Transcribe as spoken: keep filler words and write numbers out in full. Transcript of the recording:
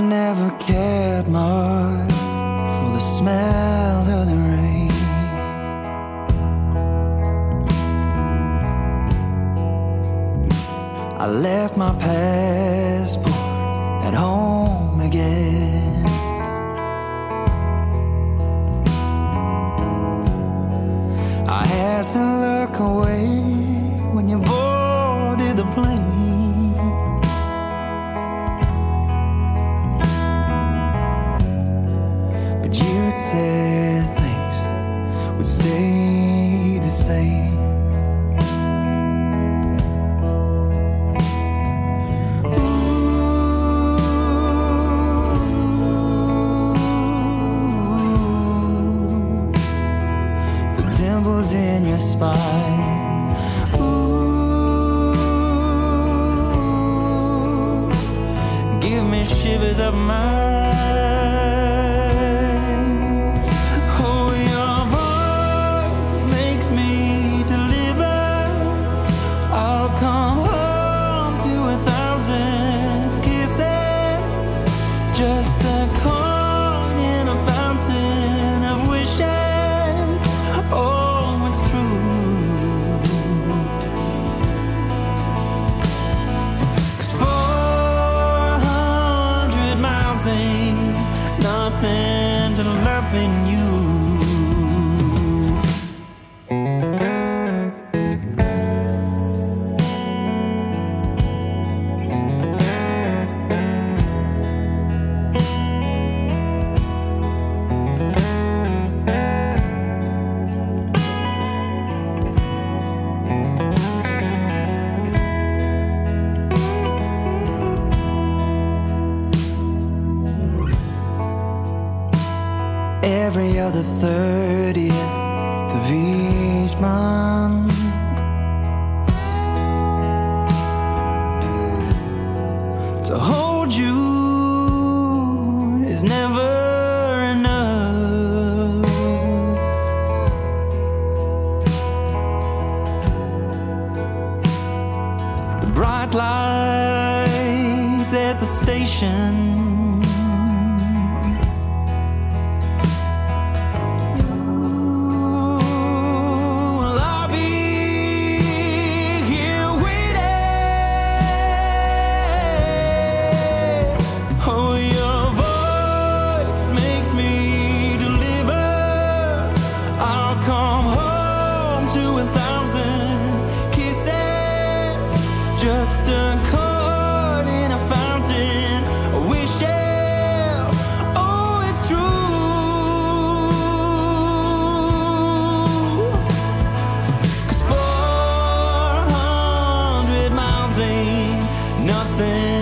never cared much for the smell of the rain. I left my passport at home again. I had to look away when you boarded the plane. But you said things would stay the same. In your spine, ooh, give me shivers of mine. Oh, your voice makes me deliver. I'll come home to a thousand kisses, just a corn in a fountain of wishes. Oh, nothing to loving you. Every other thirtieth of each month, to hold you is never enough. The bright lights at the station, just a chord in a fountain of wishes. Oh, it's true. 'Cause four hundred miles ain't nothing.